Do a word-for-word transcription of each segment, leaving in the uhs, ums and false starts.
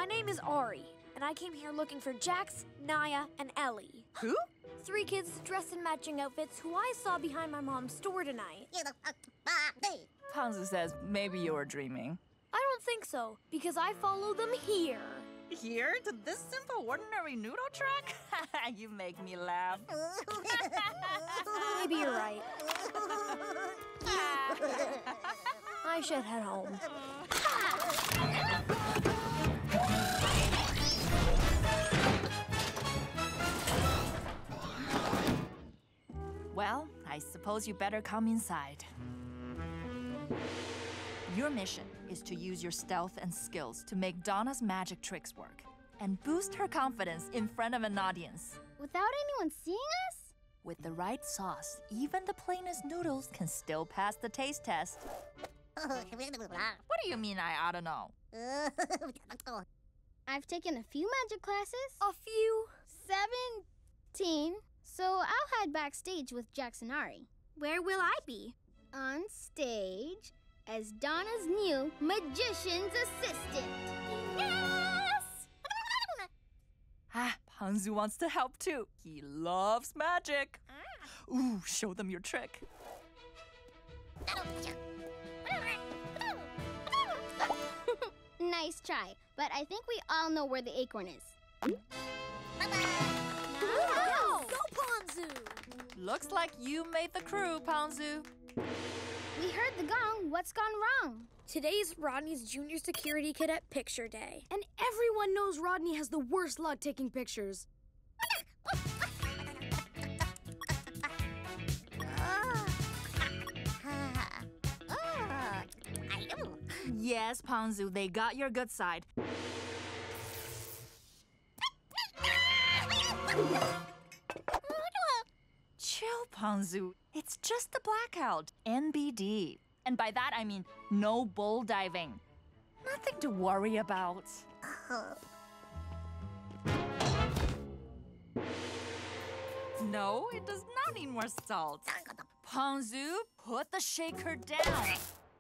My name is Ari, and I came here looking for Jax, Naya, and Ellie. Who? Three kids dressed in matching outfits who I saw behind my mom's store tonight. Ponzu says maybe you were dreaming. I don't think so, because I followed them here. Here? To this simple, ordinary noodle truck? You make me laugh. Maybe you're right. I should head home. Well, I suppose you better come inside. Your mission is to use your stealth and skills to make Donna's magic tricks work and boost her confidence in front of an audience. Without anyone seeing us? With the right sauce, even the plainest noodles can still pass the taste test. What do you mean I ought to know? I've taken a few magic classes. A few? Seventeen. So I'll head backstage with Jax and Ari. Where will I be? On stage as Donna's new magician's assistant. Yes! Ah, Ponzu wants to help too. He loves magic. Ooh, show them your trick. Nice try, but I think we all know where the acorn is. Wow! Go, Ponzu! Looks like you made the crew, Ponzu. We heard the gong. What's gone wrong? Today's Rodney's Junior Security Cadet Picture Day. And everyone knows Rodney has the worst luck taking pictures. Yes, Ponzu, they got your good side. Chill, Ponzu. It's just a blackout. N B D. And by that, I mean no bull diving. Nothing to worry about. No, it does not need more salt. Ponzu, put the shaker down.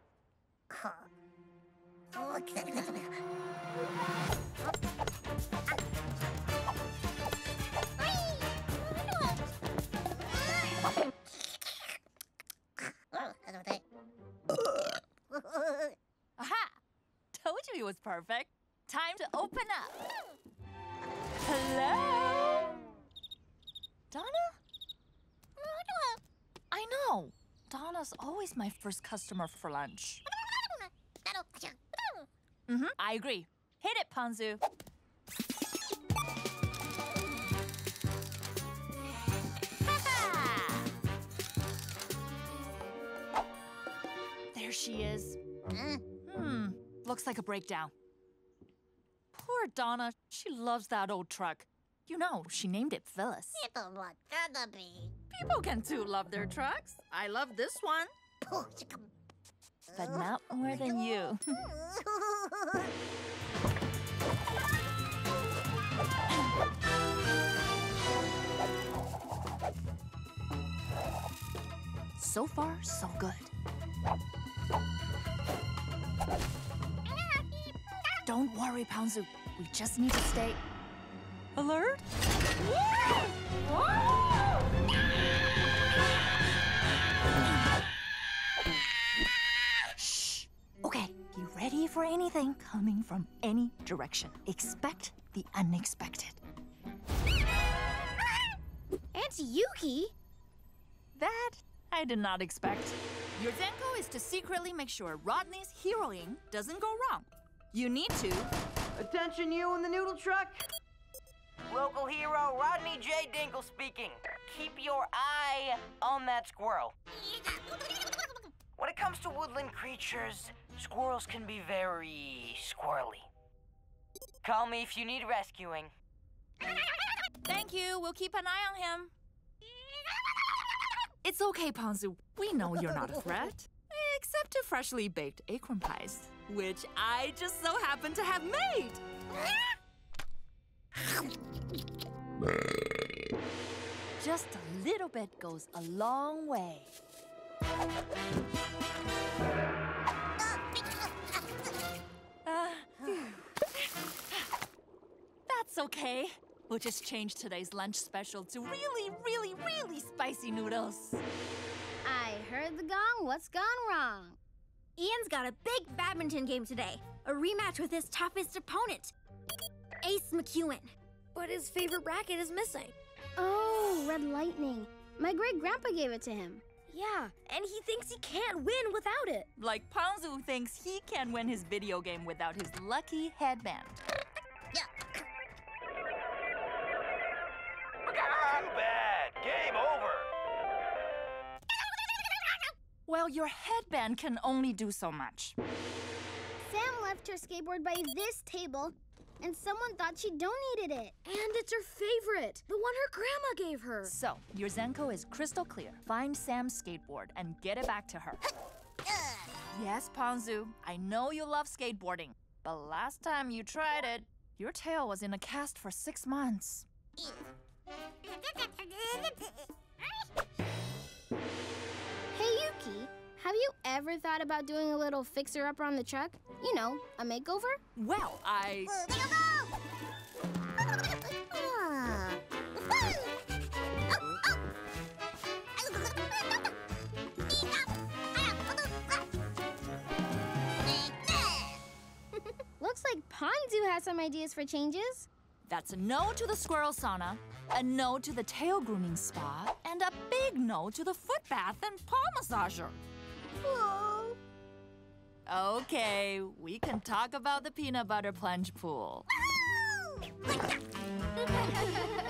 Aha! Told you it was perfect. Time to open up. Hello? Donna? I know. Donna's always my first customer for lunch. Mm-hmm, I agree. Hit it, Ponzu. There she is. Hmm, looks like a breakdown. Poor Donna, she loves that old truck. You know, she named it Phyllis. People can too love their trucks. I love this one. But not more than you. So far, so good. Don't worry, Ponzu. We just need to stay alert. Shh. Okay, be ready for anything coming from any direction. Expect the unexpected. Auntie Yuki? That I did not expect. Your Zenko is to secretly make sure Rodney's heroing doesn't go wrong. You need to... Attention, you in the noodle truck. Local hero Rodney J. Dinkle speaking. Keep your eye on that squirrel. When it comes to woodland creatures, squirrels can be very squirrely. Call me if you need rescuing. Thank you. We'll keep an eye on him. It's okay, Ponzu. We know you're not a threat. Except to freshly baked acorn pies, which I just so happen to have made. Just a little bit goes a long way. Uh, That's okay. We'll just change today's lunch special to really, really, really spicy noodles. I heard the gong. What's gone wrong? Ian's got a big badminton game today. A rematch with his toughest opponent, Ace McEwen. But his favorite racket is missing. Oh, Red Lightning. My great-grandpa gave it to him. Yeah, and he thinks he can't win without it. Like Ponzu thinks he can win his video game without his lucky headband. Too bad. Game over. Well, your headband can only do so much. Sam left her skateboard by this table, and someone thought she donated it. And it's her favorite, the one her grandma gave her. So, your Zenko is crystal clear. Find Sam's skateboard and get it back to her. Yes, Ponzu, I know you love skateboarding, but last time you tried it, your tail was in a cast for six months. Hey, Yuki, have you ever thought about doing a little fixer-upper on the truck? You know, a makeover? Well, I... Looks like Ponzu has some ideas for changes. That's a no to the squirrel sauna, a no to the tail grooming spa, and a big no to the foot bath and paw massager. Whoa. Okay, we can talk about the peanut butter plunge pool.